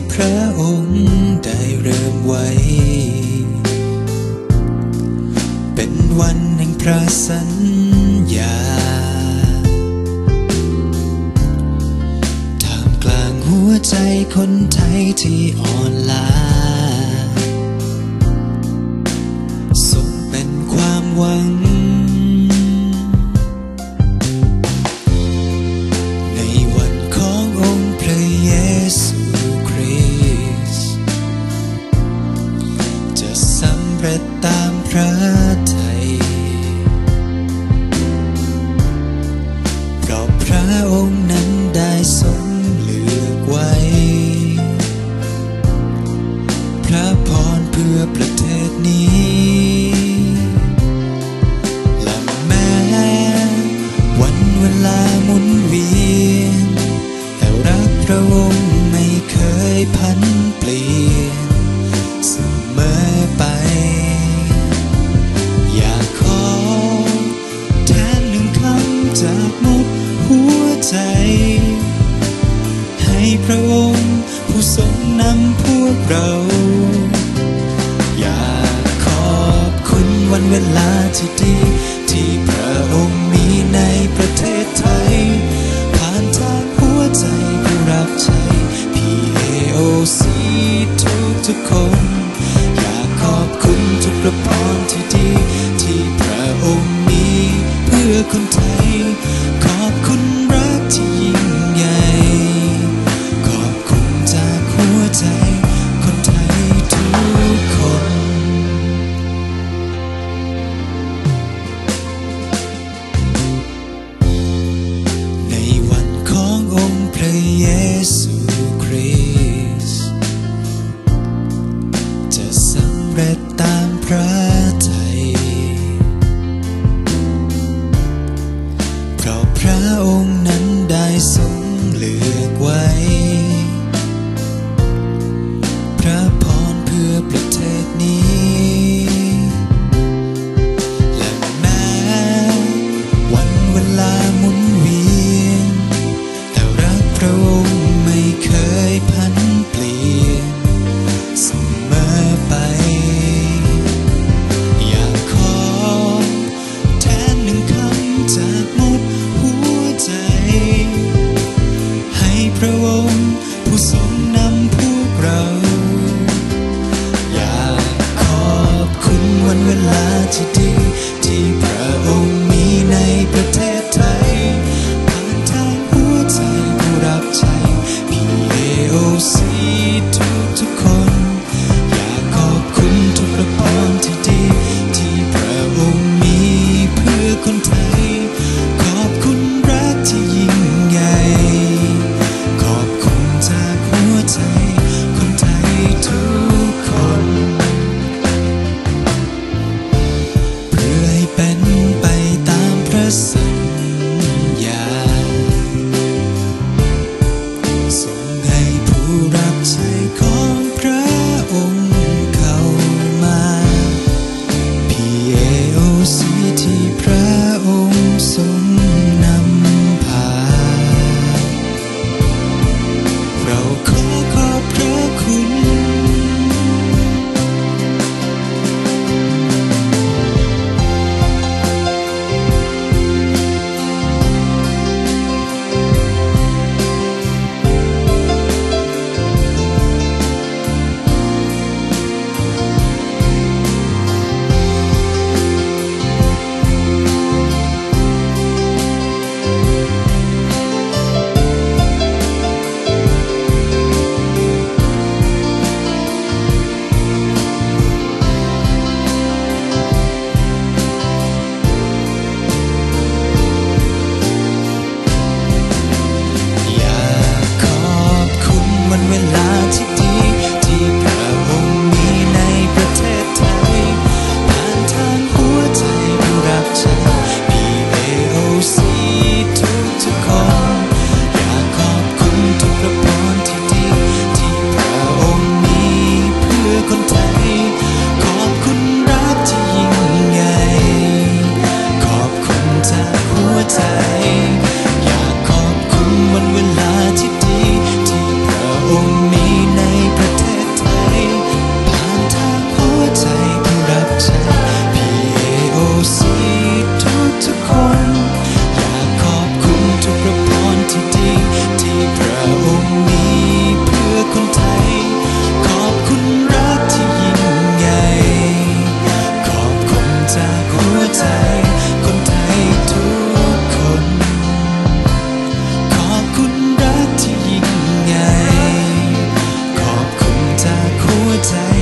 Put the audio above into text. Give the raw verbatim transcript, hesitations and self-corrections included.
พระองค์ได้เริ่มไว้เป็นวันแห่งพระสัญญาท่ามกลางหัวใจคนไทยที่อ่อนล้าส่งเป็นความหวังในวันขององค์พระเยซูคริสต์จะสำเร็จตามพระทัยเพราะพระองค์นั้นได้ทรงเลือกไว้พระพรเพื่อประเทศนี้และแม้วันเวลาหมุนเวียนแต่รักพระองค์ไม่เคยพันเปลี่ยนเสมอไปอยากขอแทนหนึ่งคำจากหมดหัวใจให้พระองค์ผู้ทรงนำพวกเราอยากขอบคุณวันเวลาที่ดีที่พระองค์มีในประเทศไทยผ่านทางหัวใจผู้รับใช้ พี เอ โอ ซี ทุกทุกคนอยากขอบคุณทุกพระพรที่ดีที่พระองค์มีเพื่อคนไทยขอบคุณรักที่ยิ่งใหญ่ขอบคุณจากหัวใจคนไทยทุกคนในวันขององค์พระเยซูคริสต์จะสำเร็จตามพระทัยเพราะพระองค์นั้นได้ทรงเลือกไว้พระพรเพื่อประเทศนี้และแม้วันเวลาหมุนเวียนแต่รักพระองค์ไม่เคยพันเปลี่ยนเสมอไปใจ